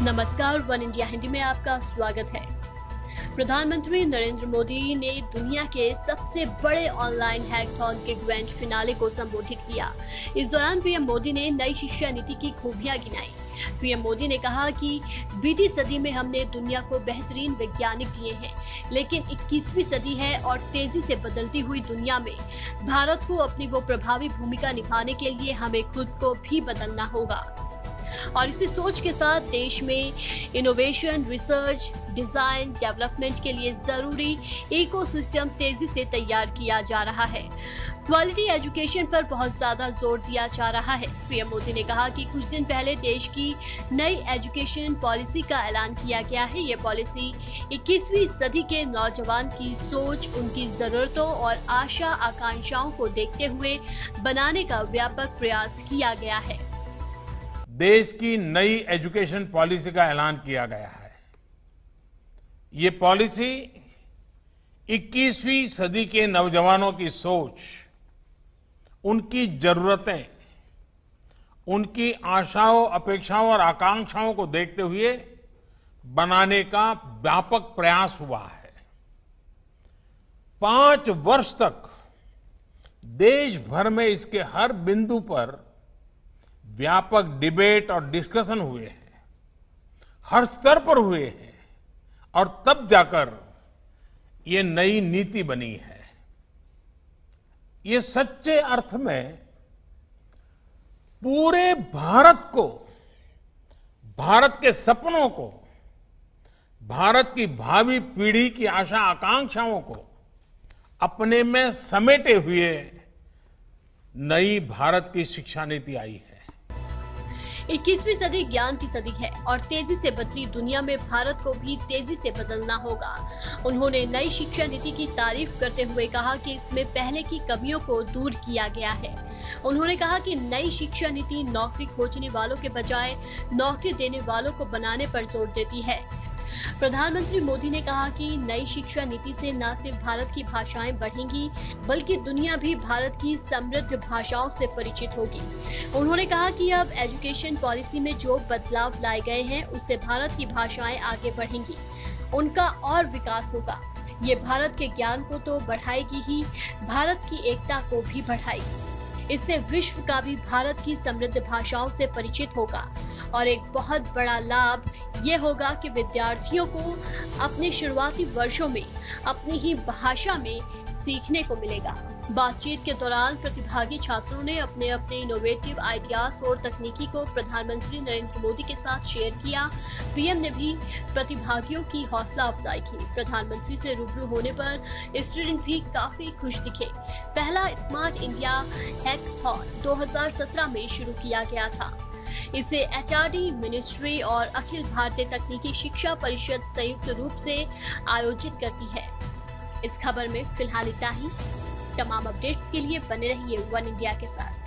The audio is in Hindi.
नमस्कार, वन इंडिया हिंदी में आपका स्वागत है। प्रधानमंत्री नरेंद्र मोदी ने दुनिया के सबसे बड़े ऑनलाइन हैकाथॉन के ग्रैंड फिनाले को संबोधित किया। इस दौरान पीएम मोदी ने नई शिक्षा नीति की खूबियां गिनाई। पीएम मोदी ने कहा कि बीती सदी में हमने दुनिया को बेहतरीन वैज्ञानिक दिए हैं, लेकिन 21वीं सदी है और तेजी से बदलती हुई दुनिया में भारत को अपनी वो प्रभावी भूमिका निभाने के लिए हमें खुद को भी बदलना होगा। और इसी सोच के साथ देश में इनोवेशन, रिसर्च, डिजाइन, डेवलपमेंट के लिए जरूरी इकोसिस्टम तेजी से तैयार किया जा रहा है। क्वालिटी एजुकेशन पर बहुत ज्यादा जोर दिया जा रहा है। पीएम मोदी ने कहा कि कुछ दिन पहले देश की नई एजुकेशन पॉलिसी का ऐलान किया गया है। ये पॉलिसी 21वीं सदी के नौजवान की सोच, उनकी जरूरतों और आशा आकांक्षाओं को देखते हुए बनाने का व्यापक प्रयास किया गया है। देश की नई एजुकेशन पॉलिसी का ऐलान किया गया है। ये पॉलिसी 21वीं सदी के नौजवानों की सोच, उनकी जरूरतें, उनकी आशाओं, अपेक्षाओं और आकांक्षाओं को देखते हुए बनाने का व्यापक प्रयास हुआ है। 5 वर्ष तक देश भर में इसके हर बिंदु पर व्यापक डिबेट और डिस्कशन हुए हैं, हर स्तर पर हुए हैं और तब जाकर ये नई नीति बनी है। ये सच्चे अर्थ में पूरे भारत को, भारत के सपनों को, भारत की भावी पीढ़ी की आशा आकांक्षाओं को अपने में समेटे हुए नई भारत की शिक्षा नीति आई है। 21वीं सदी ज्ञान की सदी है और तेजी से बदली दुनिया में भारत को भी तेजी से बदलना होगा। उन्होंने नई शिक्षा नीति की तारीफ करते हुए कहा कि इसमें पहले की कमियों को दूर किया गया है। उन्होंने कहा कि नई शिक्षा नीति नौकरी खोजने वालों के बजाय नौकरी देने वालों को बनाने पर जोर देती है। प्रधानमंत्री मोदी ने कहा कि नई शिक्षा नीति से न सिर्फ भारत की भाषाएं बढ़ेंगी, बल्कि दुनिया भी भारत की समृद्ध भाषाओं से परिचित होगी। उन्होंने कहा कि अब एजुकेशन पॉलिसी में जो बदलाव लाए गए हैं, उससे भारत की भाषाएं आगे बढ़ेंगी, उनका और विकास होगा। ये भारत के ज्ञान को तो बढ़ाएगी ही, भारत की एकता को भी बढ़ाएगी। इससे विश्व का भी भारत की समृद्ध भाषाओं से परिचित होगा और एक बहुत बड़ा लाभ ये होगा कि विद्यार्थियों को अपने शुरुआती वर्षों में अपनी ही भाषा में सीखने को मिलेगा। बातचीत के दौरान प्रतिभागी छात्रों ने अपने अपने इनोवेटिव आइडियाज और तकनीकी को प्रधानमंत्री नरेंद्र मोदी के साथ शेयर किया। पीएम ने भी प्रतिभागियों की हौसला अफजाई की। प्रधानमंत्री से रूबरू होने पर स्टूडेंट भी काफी खुश दिखे। पहला स्मार्ट इंडिया हैकाथॉन 2017 में शुरू किया गया था। इसे एचआरडी मिनिस्ट्री और अखिल भारतीय तकनीकी शिक्षा परिषद संयुक्त रूप से आयोजित करती है। इस खबर में फिलहाल इतना ही। तमाम अपडेट्स के लिए बने रहिए वन इंडिया के साथ।